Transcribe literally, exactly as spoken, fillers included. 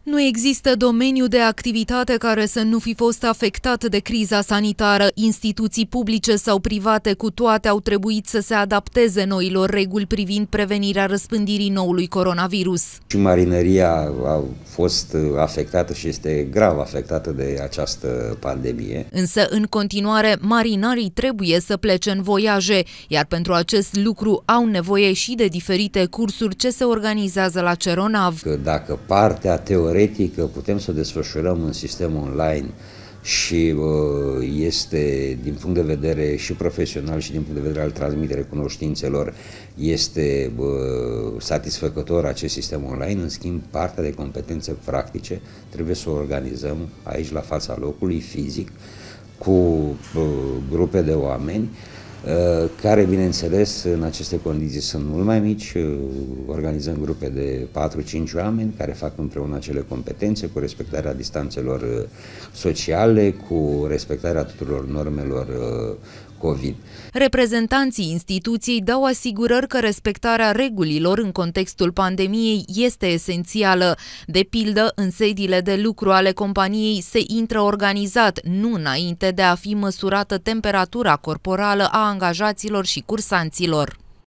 Nu există domeniu de activitate care să nu fi fost afectat de criza sanitară. Instituții publice sau private cu toate au trebuit să se adapteze noilor reguli privind prevenirea răspândirii noului coronavirus. Și marinăria a fost afectată și este grav afectată de această pandemie. Însă, în continuare, marinarii trebuie să plece în voiaje, iar pentru acest lucru au nevoie și de diferite cursuri ce se organizează la Ceronav. Dacă partea teoretică putem să o desfășurăm în sistem online și uh, este, din punct de vedere și profesional și din punct de vedere al transmiterii cunoștințelor, este uh, satisfăcător acest sistem online. În schimb, partea de competențe practice trebuie să o organizăm aici la fața locului, fizic, cu uh, grupe de oameni care, bineînțeles, în aceste condiții sunt mult mai mici. Organizăm grupe de patru cinci oameni care fac împreună acele competențe cu respectarea distanțelor sociale, cu respectarea tuturor normelor COVID. Reprezentanții instituției dau asigurări că respectarea regulilor în contextul pandemiei este esențială. De pildă, în sediile de lucru ale companiei se intră organizat, nu înainte de a fi măsurată temperatura corporală a angajaților și cursanților.